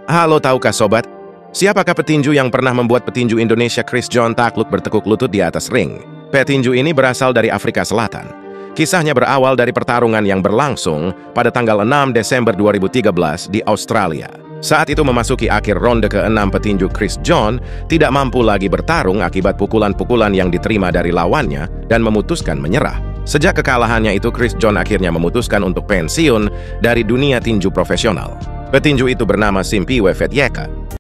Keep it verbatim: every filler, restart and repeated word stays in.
Halo, tahukah sobat? Siapakah petinju yang pernah membuat petinju Indonesia Chris John takluk bertekuk lutut di atas ring? Petinju ini berasal dari Afrika Selatan. Kisahnya berawal dari pertarungan yang berlangsung pada tanggal enam Desember dua ribu tiga belas di Australia. Saat itu memasuki akhir ronde keenam, petinju Chris John tidak mampu lagi bertarung akibat pukulan-pukulan yang diterima dari lawannya dan memutuskan menyerah. Sejak kekalahannya itu, Chris John akhirnya memutuskan untuk pensiun dari dunia tinju profesional. Petinju itu bernama Simphiwe Fetyeka.